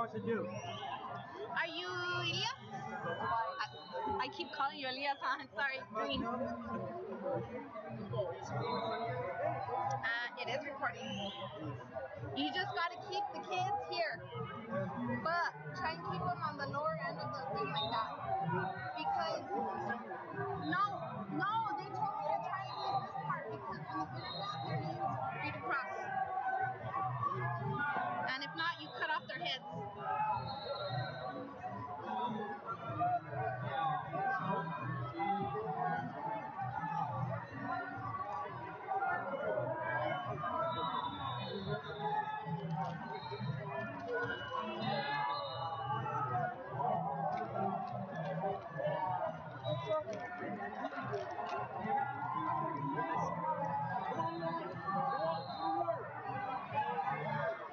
know what to do. Are you Elias? I keep calling you Elias, huh? Sorry, green. It is recording. You just gotta keep the kids here, but try and keep them on the lower end of the thing like that. Because no, they told me to try and use this part because when you get in this, you can use read across. And if not, you cut off their heads.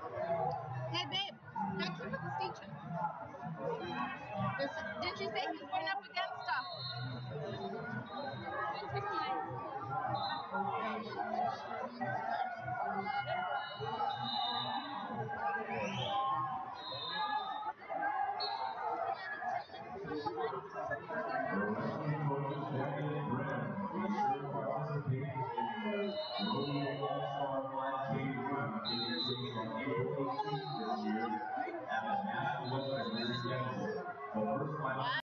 Hey babe, can I keep at the station? Didn't you say he was